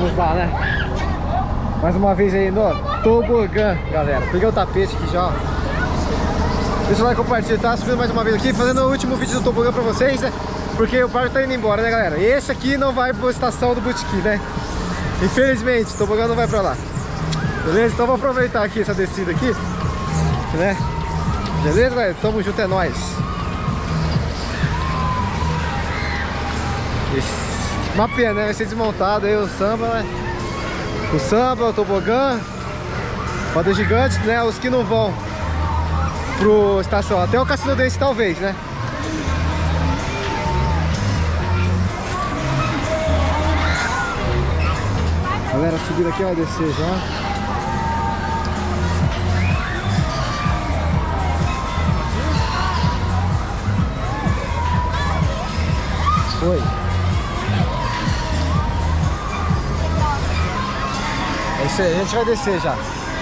Vamos lá, né? Mais uma vez aí no tobogã, galera. Peguei o tapete aqui já, ó. Deixa o like, compartilhar, tá? Subindo mais uma vez aqui, fazendo o último vídeo do tobogã pra vocês, né? Porque o parque tá indo embora, né, galera? E esse aqui não vai pra estação do Botequim, né? Infelizmente, o tobogã não vai pra lá. Beleza? Então vou aproveitar aqui essa descida aqui, né? Beleza, galera? Tamo junto, é nóis. Uma pena, né? Vai ser desmontado aí o samba, né? O samba, o tobogã, roda gigante, né? Os que não vão pro estação, até o Cassino Dance talvez, né? Galera, subir aqui, vai descer já. Foi. É isso aí, a gente vai descer já.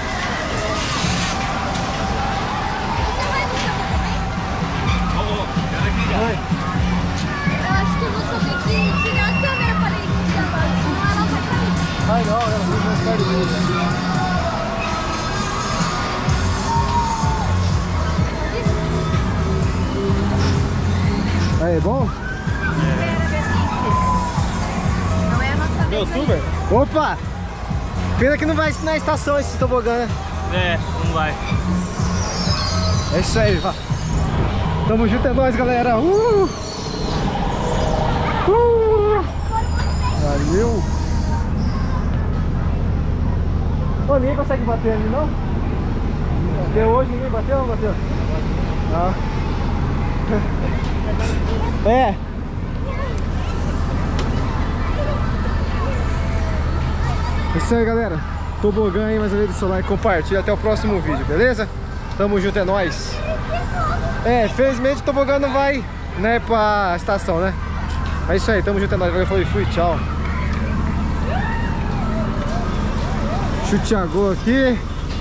Eu acho que eu vou ter que tirar a câmera para ele gravar, senão ela vai cair. Vai não, ela vai ficar de boa. Aí, bom? Não é a nossa vez. Youtuber? Opa! Pena que não vai na estação esse tobogã, né? É, não vai. É isso aí, vá. Tamo junto, é nóis, galera. Valeu. Ô, ninguém consegue bater ali, não? Porque hoje ninguém bateu ou não bateu? Não. É. É isso aí, galera. Tobogã aí, mais uma vez, do seu like, compartilha. Até o próximo vídeo, beleza? Tamo junto, é nóis. É, felizmente o tobogã não vai, né, pra estação, né? É isso aí, tamo junto, é nóis. Valeu, fui, tchau. Chute a gol aqui.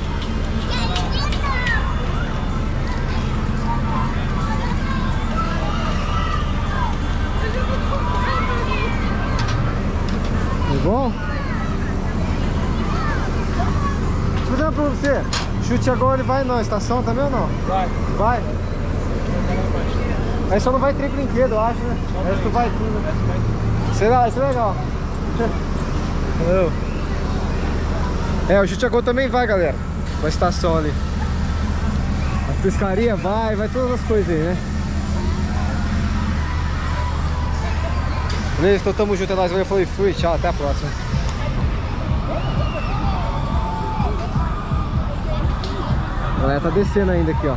Tá bom? Deixa eu fazer uma pra você. Chute agora, ele vai na estação também ou não? Vai. Vai? Aí só não vai ter brinquedo, eu acho, né? Acho que vai tudo, né? Será? Isso é legal. É, o chute agora também vai, galera. Na estação ali. A pescaria vai todas as coisas aí, né? Beleza, então tamo junto, é nóis. Valeu, fui, tchau, até a próxima. A galera tá descendo ainda aqui, ó.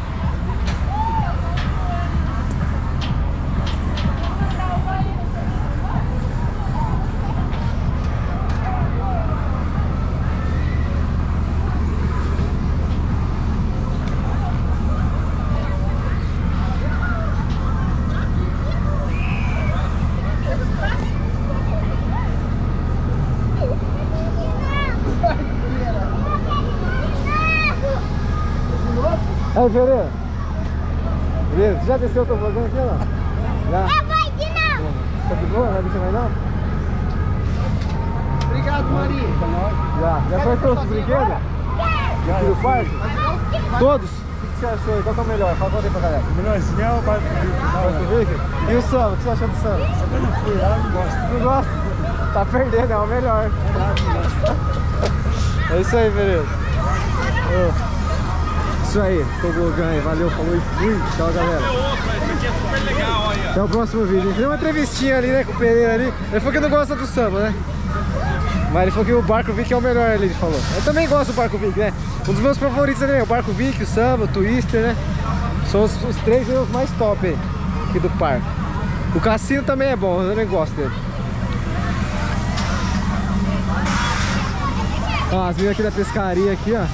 Aí, Pereira. Beleza? Já desceu o tobogã aqui ou não? Já? Eu vou de novo. Tá de boa? Não vai descer mais não? Obrigado, Maria. Já foi todos os brinquedos? Já aqui do parque? Todos? O que você achou aí? Qual que é o melhor? Fala aí pra galera. O melhorzinho é o Barco Vico. E o samba? O que você achou do samba? Eu não fui, ela não gosta. Não gosta? Tá perdendo, é o melhor. É isso aí, beleza. Isso aí, tobogã aí, valeu, falou e fui. Tchau, galera. Isso aqui é super legal, olha. Até o próximo vídeo. A gente fez uma entrevistinha ali, né, com o Pereira ali. Ele falou que não gosta do samba, né? Mas ele falou que o Barco Vic é o melhor ali, ele falou. Eu também gosto do Barco Vic, né? Um dos meus favoritos ali, o Barco Vic, o samba, o Twister, né? São os três os mais top aí, aqui do parque. O cassino também é bom, eu também gosto dele. Ó, as meninas aqui da pescaria aqui, ó.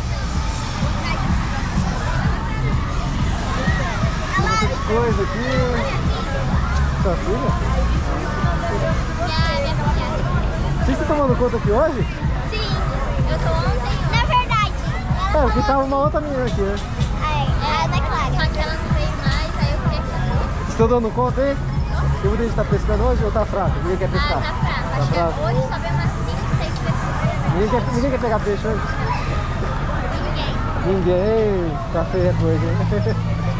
Coisa aqui. Sua filha? Você está tomando conta aqui hoje? Sim, eu tô ontem. Na verdade. É, porque tava uma outra menina aqui, né? É a Ana Clara. Só que ela não veio mais, aí eu fiquei aqui. Vocês estão dando conta aí? Eu vou estar pescando hoje ou tá fraco? Ninguém quer pescar? Tá fraco. Acho que fraco. hoje só veio umas 5, 6 pessoas. Ninguém quer pegar peixe hoje? Ninguém. Tá feia a coisa, hein?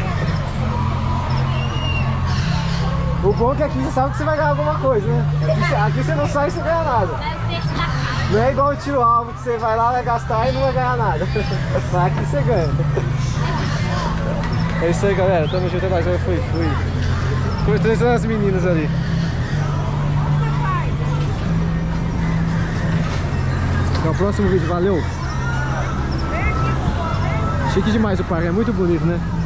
O bom é que aqui você sabe que você vai ganhar alguma coisa, né? Aqui você não sai sem ganhar nada. Vai o peixe da casa. Não é igual o tio Alvo que você vai lá, vai gastar e não vai ganhar nada. Mas aqui você ganha. É isso aí, galera. Tamo junto, é nóis. Fui. Foi três as meninas ali. Até o próximo vídeo. Valeu! Chique demais o parque, é muito bonito, né?